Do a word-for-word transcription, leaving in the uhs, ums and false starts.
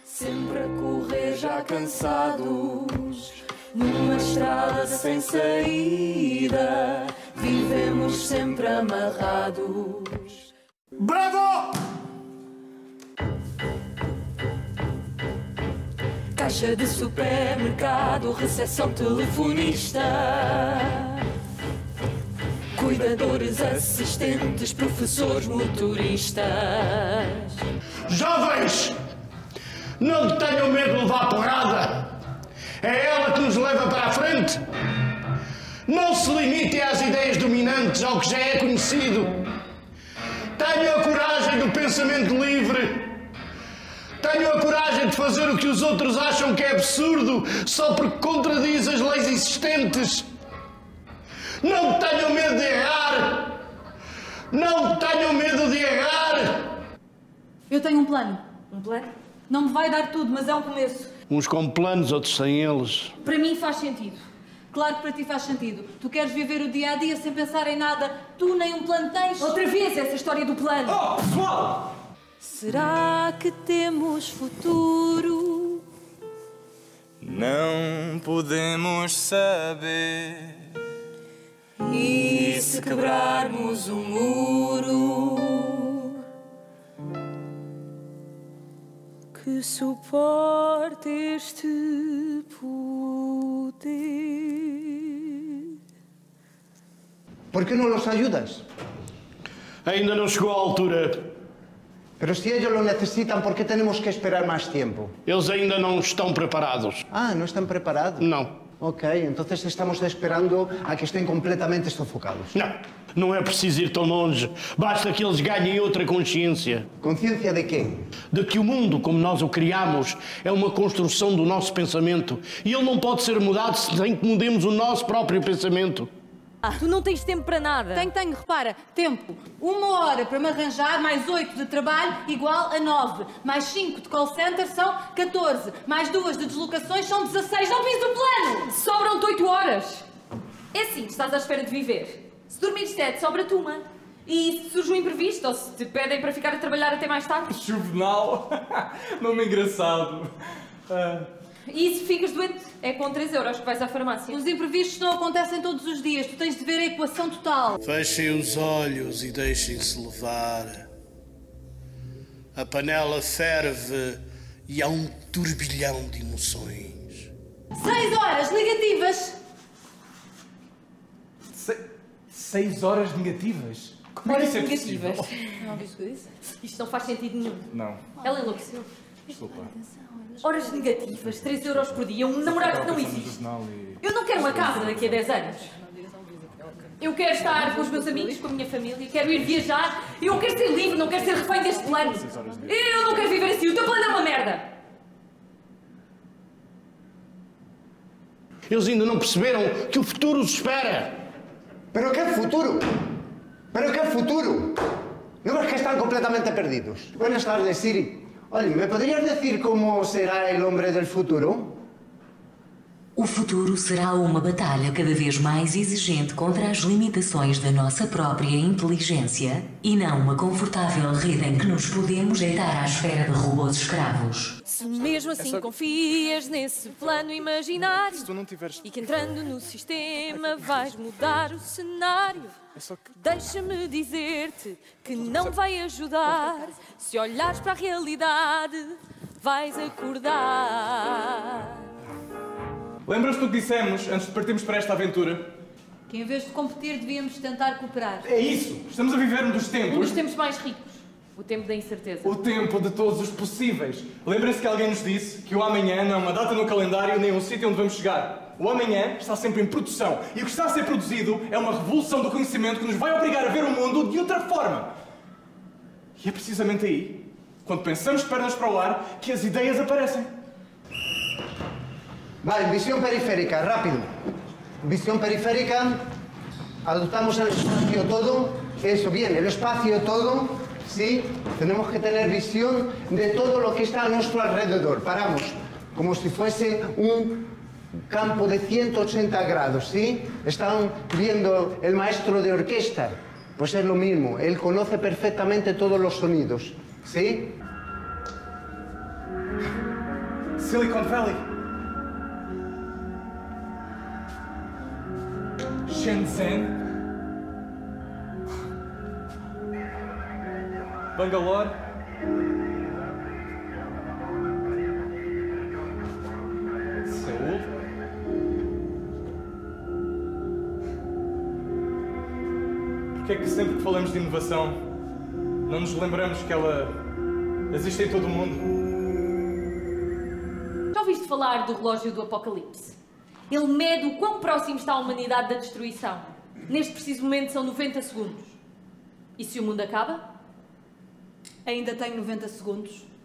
Sempre a correr já cansados, numa estrada sem saída, vivemos sempre amarrados. Bravo! Caixa de supermercado, recepção telefonista, cuidadores, assistentes, professores, motoristas. Jovens! Não tenham medo de levar porrada! É ela que nos leva para a frente! Não se limitem às ideias dominantes, ao que já é conhecido. Tenham a coragem do pensamento livre. Tenham a coragem de fazer o que os outros acham que é absurdo, só porque contradiz as leis existentes. Não tenham medo de errar! Não tenham medo de errar! Eu tenho um plano. Um plano? Não me vai dar tudo, mas é um começo. Uns com planos, outros sem eles. Para mim faz sentido. Claro que para ti faz sentido. Tu queres viver o dia a dia sem pensar em nada. Tu nem um plano tens. Outra vez essa história do plano. Oh, pessoal! Será que temos futuro? Não podemos saber. E se quebrarmos o muro que suporte este poder? ¿Por qué no los ayudas? Ainda não chegou à altura. Pero si ellos lo necesitan, ¿por qué tenemos que esperar más tiempo? Eles ainda não estão preparados. Ah, ¿no están preparados? Não. Ok, entonces estamos esperando a que estén completamente sofocados. Não, não é preciso ir tão longe. Basta que eles ganhem outra consciência. ¿Consciencia de qué? De que o mundo, como nós o criamos, é uma construção do nosso pensamento. E ele não pode ser mudado sem que mudemos o nosso próprio pensamento. Ah, tu não tens tempo para nada. Tenho, tenho, repara. Tempo. Uma hora para me arranjar, mais oito de trabalho, igual a nove. Mais cinco de call center são catorze. Mais duas de deslocações são dezasseis. Não fiz o plano! Sobram-te oito horas. É assim, estás à espera de viver. Se dormires sete, sobra-te uma. E se surge um imprevisto, ou se te pedem para ficar a trabalhar até mais tarde? Juvenal. Nome engraçado. Uh... E se ficas doente, é com três euros que vais à farmácia. Os imprevistos não acontecem todos os dias. Tu tens de ver a equação total. Fechem os olhos e deixem-se levar. A panela ferve e há um turbilhão de emoções. Seis horas negativas. Se... Seis horas negativas? Como é que isso é negativas. possível? Não viste o que eu disse? Isto não faz sentido nenhum. Não. Ela enlouqueceu. Desculpa. Horas negativas, três euros por dia, um namorado que não existe. Eu não quero uma casa daqui a dez anos. Eu quero estar com os meus amigos, com a minha família, quero ir viajar. Eu quero ser livre, não quero ser refém deste plano. Eu não quero viver assim, o teu plano é uma merda. Eles ainda não perceberam que o futuro os espera. ¿Pero qué futuro? ¿Pero qué futuro? ¿No ves que están completamente perdidos? Buenas tardes, Siri. Oye, ¿me podrías decir cómo será el hombre del futuro? O futuro será uma batalha cada vez mais exigente contra as limitações da nossa própria inteligência e não uma confortável rede em que nos podemos deitar à esfera de robôs escravos. Se mesmo assim é só... confias nesse plano imaginário, se tu não tiveres... e que entrando no sistema vais mudar o cenário, é só que... deixa-me dizer-te que não vai ajudar. Se olhares para a realidade, vais acordar. Lembras-te do que dissemos antes de partirmos para esta aventura? Que em vez de competir, devíamos tentar cooperar. É isso! Estamos a viver um dos tempos... Um dos tempos mais ricos. O tempo da incerteza. O tempo de todos os possíveis. Lembra-se que alguém nos disse que o amanhã não é uma data no calendário nem um sítio onde vamos chegar. O amanhã está sempre em produção. E o que está a ser produzido é uma revolução do conhecimento que nos vai obrigar a ver o mundo de outra forma. E é precisamente aí, quando pensamos de pernas para o ar, que as ideias aparecem. Vale, visión periférica, rápido. Visión periférica, adoptamos el espacio todo, eso, bien, el espacio todo, ¿sí? Tenemos que tener visión de todo lo que está a nuestro alrededor. Paramos, como si fuese un campo de ciento ochenta grados, ¿sí? Están viendo el maestro de orquesta, pues es lo mismo, él conoce perfectamente todos los sonidos, ¿sí? Silicon Valley. Shenzhen. Bangalore. Seul. Porquê é que sempre que falamos de inovação não nos lembramos que ela existe em todo o mundo? Já ouviste falar do relógio do Apocalipse? Ele mede o quão próximo está a humanidade da destruição. Neste preciso momento são noventa segundos. E se o mundo acaba? Ainda tenho noventa segundos.